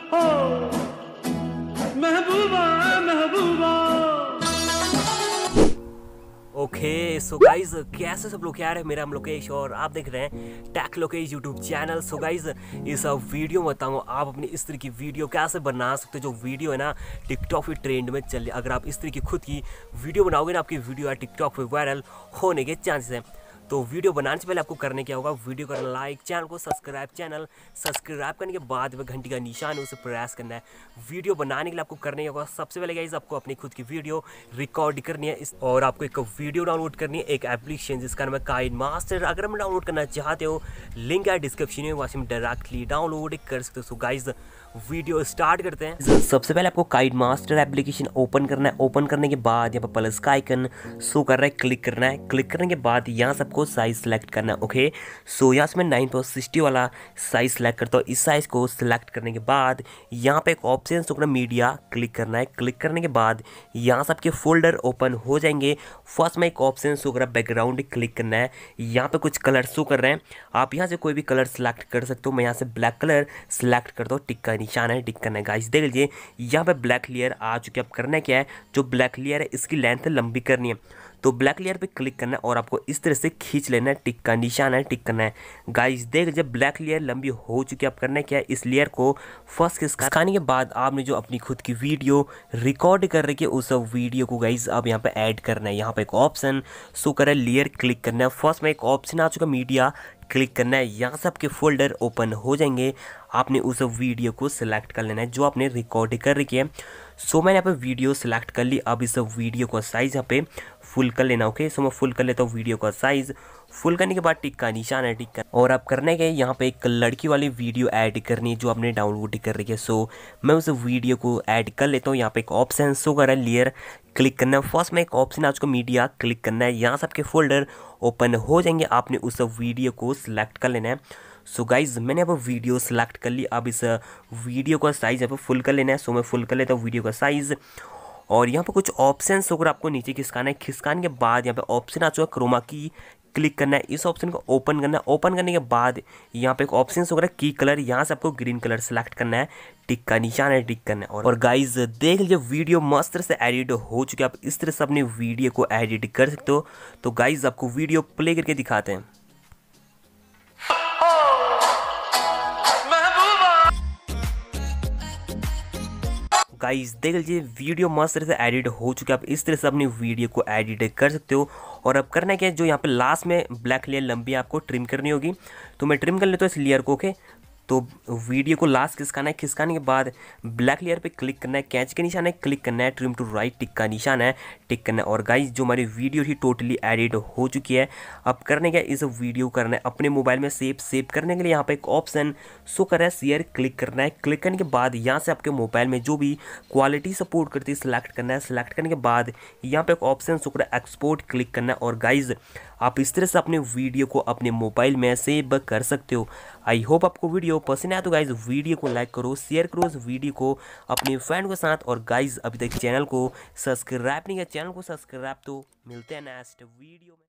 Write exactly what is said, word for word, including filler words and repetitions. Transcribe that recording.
हो महबूबा महबूबा। Okay so guys कैसे सब लोग यार, मेरा हम लोकेश और आप देख रहे हैं tech Lokesh YouTube channel. So guys इस वीडियो में बताऊँ आप अपनी इस तरह की वीडियो कैसे बना सकते हो जो वीडियो है ना टिकटॉक पे ट्रेंड में चले। अगर आप इस तरह की खुद की वीडियो बनाओगे ना, आपकी वीडियो टिकटॉक पे वायरल होने के चांसेस हैं। तो वीडियो बनाने से पहले आपको करने क्या होगा, वीडियो का लाइक, चैनल को सब्सक्राइब, चैनल सब्सक्राइब करने के बाद वह घंटी का निशान है उसे प्रेस करना है। वीडियो बनाने के लिए आपको करने क्या होगा, सबसे पहले गाइस आपको अपनी खुद की वीडियो रिकॉर्ड करनी है इस और आपको एक वीडियो डाउनलोड करनी है, एक एप्लीकेशन जिसका नाम है काइनमास्टर। अगर हम डाउनलोड करना चाहते हो लिंक है डिस्क्रिप्शन में, वहाँ से डायरेक्टली डाउनलोड कर सकते हो। सो गाइस वीडियो स्टार्ट करते हैं। सबसे पहले आपको काइनमास्टर एप्लीकेशन ओपन करना है। ओपन करने के बाद यहाँ पर प्लस का आइकन शो कर रहा है, क्लिक करना है। क्लिक करने के बाद यहाँ सबको साइज सेलेक्ट करना है। ओके सो यहाँ से मैं नाइन पॉइंट सिक्सटी वाला साइज सेलेक्ट करता हूँ। इस साइज को सिलेक्ट करने के बाद यहाँ पे एक ऑप्शन शो करना मीडिया, क्लिक करना है। क्लिक करने के बाद यहाँ सबके फोल्डर ओपन हो जाएंगे। फर्स्ट में एक ऑप्शन शो कर रहा है बैकग्राउंड, क्लिक करना है। यहाँ पे कुछ कलर शो कर रहे हैं, आप यहाँ से कोई भी कलर सेलेक्ट कर सकते हो। मैं यहाँ से ब्लैक कलर सेलेक्ट करता हूँ, टिक का निशान है, टिक करना है। गाइस देख लीजिए यहाँ पे ब्लैक लेयर आ चुकी है। अब करना क्या है, जो ब्लैक लेयर है इसकी लेंथ लंबी करनी है, तो ब्लैक लेयर पे क्लिक करना है और आपको इस तरह से खींच लेना है, टिक का निशान है, टिक करना है। गाइस देख लीजिए ब्लैक लेयर लंबी हो चुकी है। अब करना क्या है, इस लेयर को फर्स्ट खिसकाने के बाद आपने जो अपनी खुद की वीडियो रिकॉर्ड कर रखी है उस वीडियो को गाइस अब यहाँ पे ऐड करना है। यहाँ पे एक ऑप्शन शो कर रहा है लेयर, क्लिक करना है। फर्स्ट में एक ऑप्शन आ चुका मीडिया, क्लिक करना है। यहाँ से आपके फोल्डर ओपन हो जाएंगे। आपने उस वीडियो को सिलेक्ट कर लेना है जो आपने रिकॉर्ड कर रखी है। सो मैंने यहाँ पे वीडियो सिलेक्ट कर ली। अब इस वीडियो का साइज़ यहाँ पे फुल कर लेना। ओके सो मैं फुल कर लेता हूँ वीडियो का साइज़। फुल करने के बाद टिक का निशान है, टिक कर और आप करने के यहाँ पे एक लड़की वाली वीडियो ऐड करनी है जो आपने डाउनलोड कर रखी है। सो मैं उस वीडियो को ऐड कर लेता हूँ। यहाँ पे एक ऑप्शन शो कर रहा है लेयर, क्लिक करना है। फर्स्ट में एक ऑप्शन आज को मीडिया, क्लिक करना है। यहाँ सबके फोल्डर ओपन हो जाएंगे। आपने उस वीडियो को सिलेक्ट कर लेना है। सो गाइज मैंने अब वीडियो सेलेक्ट कर ली। अब इस वीडियो का साइज़ यहाँ पे फुल कर लेना है। सो मैं फुल कर लेता हूँ वीडियो का साइज़ और यहाँ पे कुछ ऑप्शन होकर आपको नीचे खिसकाना है। खिसकाने के बाद यहाँ पे ऑप्शन आ चुका है क्रोमा की, क्लिक करना है। इस ऑप्शन को ओपन करना है। ओपन करने के बाद यहाँ पे एक ऑप्शन होगा की कलर, यहाँ से आपको ग्रीन कलर सेलेक्ट करना है, टिक का निशान है, टिक करना है। और, और गाइज देख लीजिए वीडियो मस्त तरह से एडिट हो चुकी है। आप इस तरह से अपनी वीडियो को एडिट कर सकते हो। तो गाइज आपको वीडियो प्ले करके दिखाते हैं। गाइस देख लीजिए वीडियो मस्त तरह से एडिट हो चुकी है। आप इस तरह से अपनी वीडियो को एडिट कर सकते हो। और अब करना क्या है, जो यहाँ पे लास्ट में ब्लैक लेयर लंबी आपको ट्रिम करनी होगी, तो मैं ट्रिम कर लेता हूँ इस लेयर को। ओके तो वीडियो को लास्ट खिसकाना है। खिसकाने के बाद ब्लैक लेयर पे क्लिक करना है, कैच के निशान है, क्लिक करना है, ट्रिम टू राइट, टिक का निशान है, टिक करना है। और गाइस जो हमारी वीडियो थी टोटली एडिट हो चुकी है। अब करने क्या, इस वीडियो करना है अपने मोबाइल में सेव। सेव करने के लिए यहाँ पे एक ऑप्शन शो कर रहा है शेयर, क्लिक करना है। क्लिक करने के बाद यहाँ से आपके मोबाइल में जो भी क्वालिटी सपोर्ट करती है सिलेक्ट करना है। सिलेक्ट करने के बाद यहाँ पे एक ऑप्शन शो कर रहा है एक्सपोर्ट, क्लिक करना है। और गाइज आप इस तरह से अपने वीडियो को अपने मोबाइल में सेव कर सकते हो। आई होप आपको वीडियो पसंद आया तो गाइज वीडियो को लाइक करो, शेयर करो इस वीडियो को अपने फ्रेंड के साथ। और गाइज अभी तक चैनल को सब्सक्राइब नहीं किया, चैनल को सब्सक्राइब। तो मिलते हैं नेक्स्ट वीडियो में।